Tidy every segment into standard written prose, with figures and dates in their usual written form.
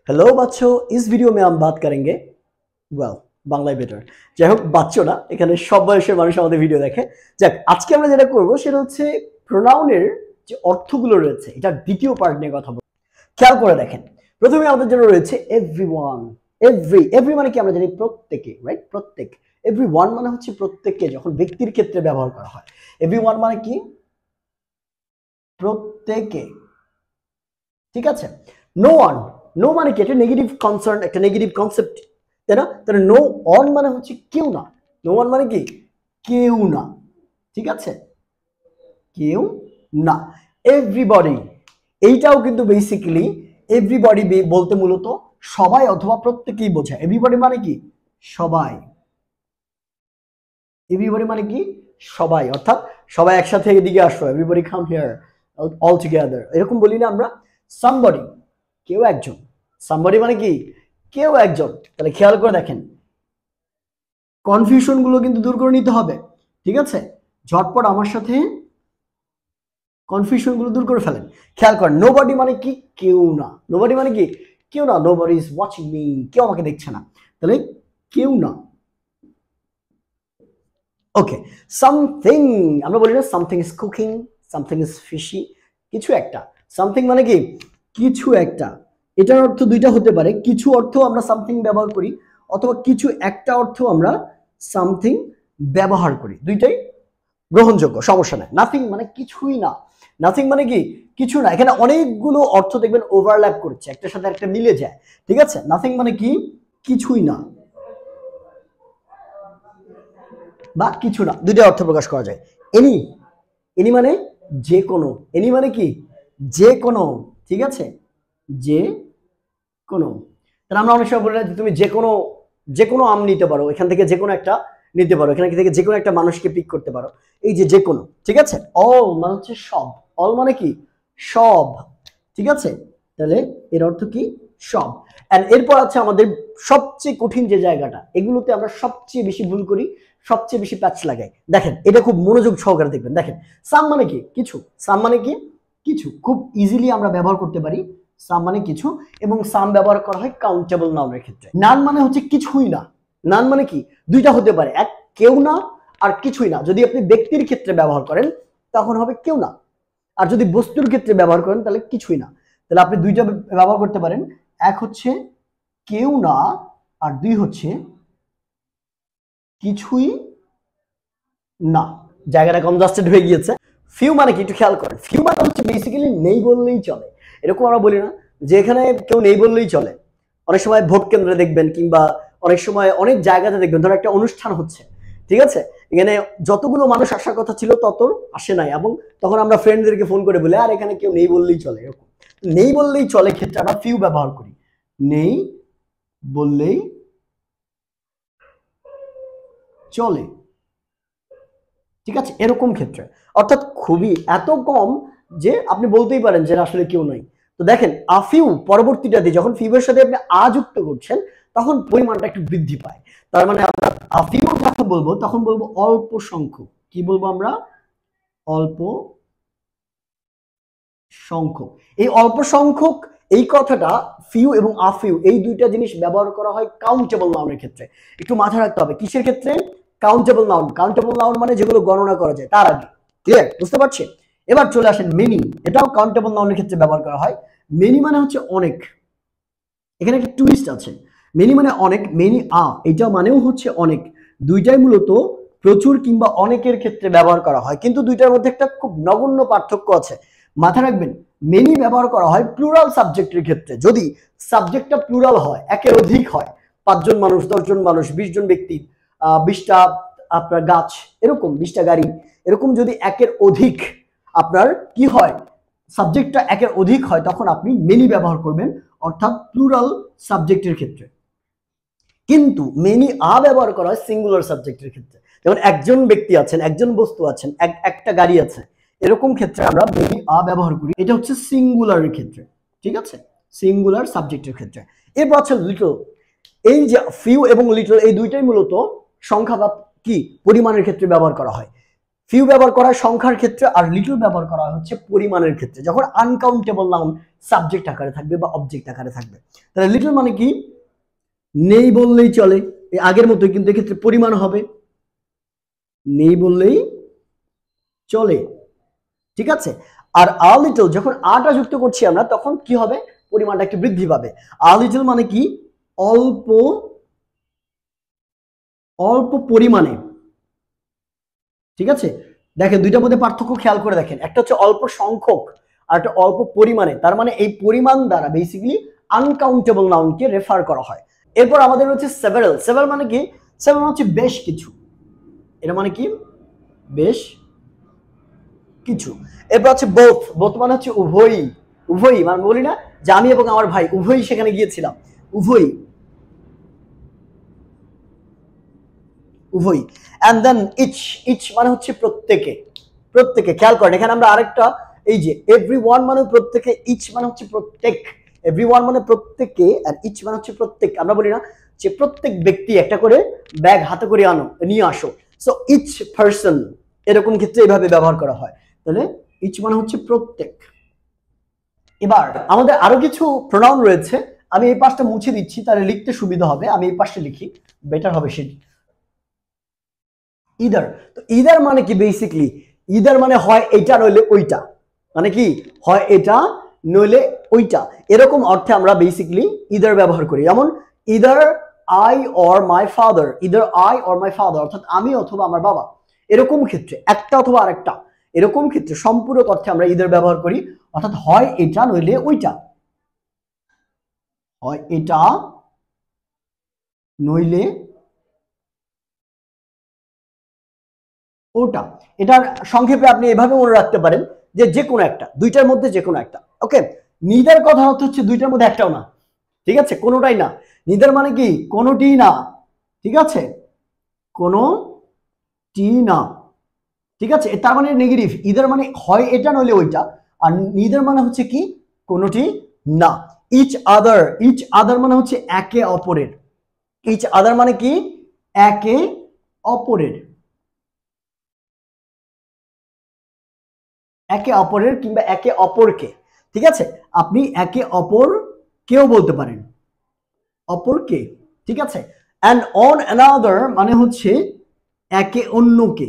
Hello बच्चों, इस video में हम बात करेंगे বাংলায় বেটার। যাই হোক, বাচ্চো না, এখানে সব বয়সের মানুষ আমাদের ভিডিও দেখে। যাক, আজকে আমরা যেটা করবো সেটা হচ্ছে প্রোনাউনের যে অর্থগুলো রয়েছে এটার দ্বিতীয় পার্ট নিয়ে কথা বলবো। খেয়াল করে দেখেন, প্রথমে আমাদের জন্য রয়েছে এভরিওয়ান। এভরি মানে কি আমরা জানি প্রত্যেকে, রাইট? প্রত্যেক। এভরিওয়ান মানে হচ্ছে প্রত্যেককে যখন ব্যক্তির ক্ষেত্রে ব্যবহার করা হয়। এভরিওয়ান মানে কি? প্রত্যেকে, ঠিক আছে? নো ওয়ান, নো মানে কি? একটা নেগেটিভ কনসার্ন, একটা নেগেটিভ কনসেপ্ট, তাই না? তাহলে নো অন মানে হচ্ছে কেউ না। নো ওয়ান মানে কি? কেউ না, ঠিক আছে? কেউ না। এভরিবডি, এইটাও কিন্তু বেসিক্যালি এভরিবডি বলতে মূলত সবাই অথবা প্রত্যেকেই বোঝায়। এভরিবডি মানে কি? সবাই। এভরিবডি মানে কি? সবাই, অর্থাৎ সবাই একসাথে এদিকে আসো, everybody come here, all together, এরকম বলি না আমরা? সামবডি, কেউ একজন। সামবডি মানে কি? কেউ একজন। তাহলে খেয়াল করে দেখেন, কনফিউশন গুলো কিন্তু দূর করে নিতে হবে, ঠিক আছে? ঝটপট আমার সাথে কনফিউশন গুলো দূর করে ফেলেন। খেয়াল করেন, নোবডি মানে কি? কেউ না। নোবডি মানে কি? কেউ না। নোবডি ইজ ওয়াচিং মি, কেউ আমাকে দেখছে না, তাহলে কেউ না। ওকে, সামথিং, আমরা বলি না something is cooking, something is fishy, কিছু একটা। সামথিং মানে কি? কিছু একটা। এটার অর্থ দুইটা হতে পারে, কিছু অর্থ আমরা সামথিং ব্যবহার করি, অথবা কিছু একটা অর্থ আমরা সামথিং ব্যবহার করি, দুইটাই গ্রহণযোগ্য, সমস্যা নাই। নাথিং মানে কিছুই না। নাথিং মানে কি? কিছু না। এখানে অনেকগুলো অর্থ দেখবেন ওভারল্যাপ করছে, একটার সাথে একটা মিলে যায়, ঠিক আছে? নাথিং মানে কি? কিছুই না বা কিছু না, দুইটা অর্থ প্রকাশ করা যায়। এনি, এনি মানে যে কোনো। এনি মানে কি? যে কোনো, ঠিক আছে? যে কোনো। তাহলে আমরা অনেক সময় বলি না যে তুমি যে কোনো আম নিতে পারো, এখান থেকে যে কোনো একটা নিতে পারো, এখান থেকে যে কোনো একটা মানুষকে পিক করতে পারো, এই যে কোনো, ঠিক আছে? অল মানে হচ্ছে সব। অল মানে কি? সব, ঠিক আছে? তাহলে এর অর্থ কি? সব। এন্ড এরপর আছে আমাদের সবচেয়ে কঠিন যে জায়গাটা, এগুলোতে আমরা সবচেয়ে বেশি ভুল করি, সবচেয়ে বেশি প্যাচ লাগাই। দেখেন, এটা খুব মনোযোগ সহকারে দেখবেন। দেখেন, সাম মানে কি? কিছু। সাম মানে কি? কিছু। খুব ইজিলি আমরা ব্যবহার করতে পারি সাম মানে কিছু, এবং সাম ব্যবহার করা হয় কাউন্টেবল নাউনের ক্ষেত্রে। নান মানে হচ্ছে কিছুই না। নান মানে কি? দুইটা হতে পারে, এক কেউ না আর কিছুই না। যদি আপনি ব্যক্তির ক্ষেত্রে ব্যবহার করেন তখন হবে কেউ না, আর যদি বস্তুর ক্ষেত্রে ব্যবহার করেন তাহলে কিছুই না। তাহলে আপনি দুইটা ব্যবহার করতে পারেন, এক হচ্ছে কেউ না, আর দুই হচ্ছে কিছুই না। জায়গাটা কনজাস্টেড হয়ে গিয়েছে। ফিউ মানে কি? একটু খেয়াল করেন, ফিউ মানে হচ্ছে বেসিক্যালি নেই বললেই চলে। এরকম আমরা বলি না যে এখানে কেউ নেই বললেই চলে? অনেক সময় ভোট কেন্দ্রে দেখবেন, কিংবা অনেক সময় অনেক জায়গাতে দেখবেন, ধরো একটা অনুষ্ঠান হচ্ছে, ঠিক আছে? এখানে যতগুলো মানুষ আসার কথা ছিল তত আসে নাই, এবং তখন আমরা ফ্রেন্ডদেরকে ফোন করে বলি আর এখানে কেউ নেই বললেই চলে। এরকম নেই বললেই চলে ক্ষেত্রে আমরা ফিউ ব্যবহার করি। নেই বললেই চলে, ঠিক আছে? এরকম ক্ষেত্রে, অর্থাৎ খুবই এত কম যে আপনি বলতেই পারেন যে আসলে কেউ নাই। তো দেখেন, আফিউ পরবর্তীটা দিয়ে যখন ফিউয়ের সাথে আপনি আ যুক্ত করছেন তখন পরিমাণটা একটু বৃদ্ধি পায়। তার মানে আমরা আফিউ যখন বলবো তখন বলবো অল্প সংখ্যক। কি বলবো আমরা? অল্প সংখ্যক। এই অল্প সংখ্যক, এই কথাটা ফিউ এবং আফিউ এই দুইটা জিনিস ব্যবহার করা হয় কাউন্টেবল নাউনের ক্ষেত্রে। একটু মাথায় রাখতে হবে, কিসের ক্ষেত্রে? Countable noun. কাউন্টেবল নাউন মানে যেগুলো গণনা করা যায় তার আগে। ক্লিয়ার? বুঝতে পারছেন? এবার চলে আসেন মেনি। এটাও কাউন্টেবল নাউনের ক্ষেত্রে ব্যবহার করা হয়। মেনি মানে হচ্ছে অনেক। এখানে একটা টুইস্ট আছে। মেনি মানে অনেক, মেনি এটা মানেও হচ্ছে অনেক। দুইটাই মূলত প্রচুর কিংবা অনেকের ক্ষেত্রে ব্যবহার করা হয়, কিন্তু দুইটার মধ্যে একটা খুব নগণ্য পার্থক্য আছে। মাথায় রাখবেন, মেনি ব্যবহার করা হয় প্লুরাল সাবজেক্টের ক্ষেত্রে। যদি সাবজেক্টটা প্লুরাল হয়, একের অধিক হয়, 5 জন মানুষ, 10 জন মানুষ, 20 জন ব্যক্তি, 20টা আপনার গাছ, এরকম 20টা গাড়ি, এরকম যদি একের অধিক আপনার কি হয়, সাবজেক্টটা একের অধিক হয়, তখন আপনি মেনি ব্যবহার করবেন, অর্থাৎ প্লুরাল সাবজেক্টের ক্ষেত্রে। কিন্তু মেনি ব্যবহার করা হয় সিঙ্গুলার সাবজেক্টের ক্ষেত্রে। যেমন একজন ব্যক্তি আছেন, একজন বস্তু আছেন, একটা গাড়ি আছে, এরকম ক্ষেত্রে আমরা মেনি ব্যবহার করি। এটা হচ্ছে সিঙ্গুলারের ক্ষেত্রে, ঠিক আছে? সিঙ্গুলার সাবজেক্টের ক্ষেত্রে। এরপর আছে লিটল। এই যে ফিউ এবং লিটল, এই দুইটাই মূলত সংখ্যা বা কি পরিমাণের ক্ষেত্রে ব্যবহার করা হয়। ফিউ ব্যবহার করা হয় সংখ্যার ক্ষেত্রে, আর লিটল ব্যবহার করা হচ্ছে পরিমাণের ক্ষেত্রে, যখন আনকাউন্টেবল নাউন সাবজেক্ট আকারে থাকবে বা অবজেক্ট আকারে থাকবে। তাহলে লিটল মানে কি, নেই বললেই চলে, এই আগের মতোই, কিন্তু এক্ষেত্রে পরিমাণ হবে নেই বললেই চলে, ঠিক আছে। আর আ লিটল, যখন আটা যুক্ত করছি আমরা, তখন কি হবে, পরিমাণটা একটু বৃদ্ধি পাবে। আ লিটল মানে কি, অল্প অল্প পরিমাণে, ঠিক আছে। দেখেন দুইটার মধ্যে পার্থক্য খেয়াল করে দেখেন, একটা হচ্ছে অল্প সংখ্যক আর একটা অল্প পরিমাণে। তার মানে এই পরিমাণ দ্বারা বেসিক্যালি আনকাউন্টেবল নাউনকে রেফার করা হয়। এরপর আমাদের হচ্ছে সেভারাল। সেভারাল মানে কি, সেভারাল হচ্ছে বেশ কিছু, এটা মানে কি বেশ কিছু। এরপর হচ্ছে বোথ। বোথ মানে হচ্ছে উভয়ই। উভয়ই মানে বলি না যে আমি এবং আমার ভাই উভয়ই সেখানে গিয়েছিলাম, উভয়ই, উভয়ই। And then each. ইচ মানে হচ্ছে প্রত্যেকে। প্রত্যেকে, খেয়াল করেন এখানে আমরা আরেকটা, এই যে এভরিওয়ান মানে প্রত্যেকে, ইচ মানে হচ্ছে প্রত্যেক। এভরিওয়ান মানে প্রত্যেকে আর ইচ মানে হচ্ছে প্রত্যেক। আমরা বলি না যে প্রত্যেক ব্যক্তি একটা করে ব্যাগ হাতে করে নিয়ে আসো, সো ইচ পারসন, এরকম ক্ষেত্রে এইভাবে ব্যবহার করা হয়। তাহলে ইচ মানে হচ্ছে প্রত্যেক। এবার আমাদের আরো কিছু প্রোনাউন রয়েছে, আমি এই পাশটা মুছে দিচ্ছি তাহলে লিখতে সুবিধা হবে, আমি এই পাশটা লিখি, বেটার হবে সেটি। ইদার। তো ইদার মানে কি, বেসিক্যালি ইদার মানে হয় এটা নইলে ওইটা, মানে কি হয় এটা নইলে ওইটা, এরকম অর্থে আমরা বেসিক্যালি ইদার ব্যবহার করি। যেমন either I or my father, either I or my father অর্থাৎ আমি অথবা আমার বাবা, এরকম ক্ষেত্রে একটা অথবা আরেকটা, এরকম ক্ষেত্রে সম্পূরক অর্থে আমরা ইদার ব্যবহার করি, অর্থাৎ হয় এটা নইলে ওইটা, হয় এটা নইলে ওটা। এটার সংক্ষেপে আপনি এভাবে মনে রাখতে পারেন যে যে কোনো একটা, দুইটার মধ্যে যে কোনো একটা। ওকে, নিদার কথা হচ্ছে দুইটার মধ্যে একটাও না, ঠিক আছে, কোনোটাই না। নিদার মানে কি, কোনোটি না, ঠিক আছে, কোনোটি না, ঠিক আছে। তার মানে নেগেটিভ। ইদার মানে হয় এটা নইলে ওইটা, আর নিদার মানে হচ্ছে কি, কোনোটি না। Each other. ইচ আদার মানে হচ্ছে একে অপরের। ইচ আদার মানে কি, একে অপরের, একে অপরের কিংবা একে অপরকে, ঠিক আছে। আপনি একে অপর কেউ বলতে পারেন, অপরকে, ঠিক আছে। অ্যান্ড অন অ্যানাদার মানে হচ্ছে একে অন্যকে।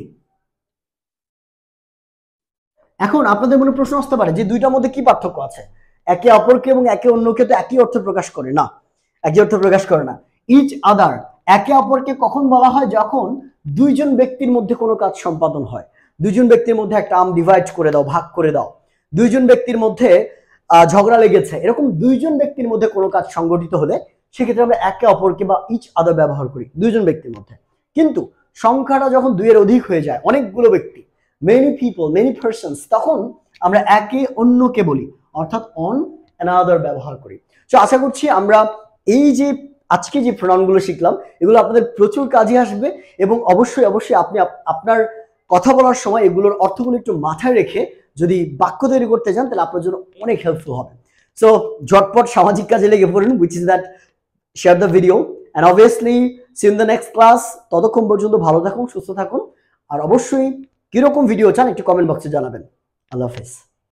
এখন আপনাদের মনে প্রশ্ন আসতে পারে যে দুইটার মধ্যে কি পার্থক্য আছে, একে অপরকে এবং একে অন্যকে তো একই অর্থ প্রকাশ করে না, একই অর্থ প্রকাশ করে না। ইচ আদার, একে অপরকে কখন বলা হয়, যখন দুইজন ব্যক্তির মধ্যে কোনো কাজ সম্পাদন হয়, দুইজন ব্যক্তির মধ্যে একটা আম ডিভাইড করে দাও, ভাগ করে দাও, দুইজন ব্যক্তির মধ্যে ঝগড়া লেগেছে, এরকম দুইজন ব্যক্তির মধ্যে কোনো কাজ সংগঠিত হলে সেক্ষেত্রে আমরা একে অপরকে বা ইচ আদার ব্যবহার করি দুইজন ব্যক্তির মধ্যে। কিন্তু সংখ্যাটা যখন দুইয়ের অধিক হয়ে যায়, অনেকগুলো ব্যক্তি, মেনি পিপল, মেনি পারসনস, তখন আমরা একে অন্যকে বলি, অর্থাৎ অন অ্যানাদার ব্যবহার করি। তো আশা করছি আমরা এই যে আজকে যে প্রোনাউনগুলো শিখলাম এগুলো আপনাদের প্রচুর কাজে আসবে, এবং অবশ্যই অবশ্যই আপনি আপনার কথা বলার সময় এগুলোর অর্থগুলো একটু মাথায় রেখে যদি বাক্য তৈরি করতে চান তাহলে আপনার জন্য অনেক হেল্পফুল হবে। সো ঝটপট সামাজিক কাজে লেগে পড়ুন, which is that share the video and obviously see you in the next class. ততক্ষণ পর্যন্ত ভালো থাকুন, সুস্থ থাকুন, আর অবশ্যই কিরকম ভিডিও চান একটু কমেন্ট বক্সে জানাবেন। আল্লাহ হাফেজ।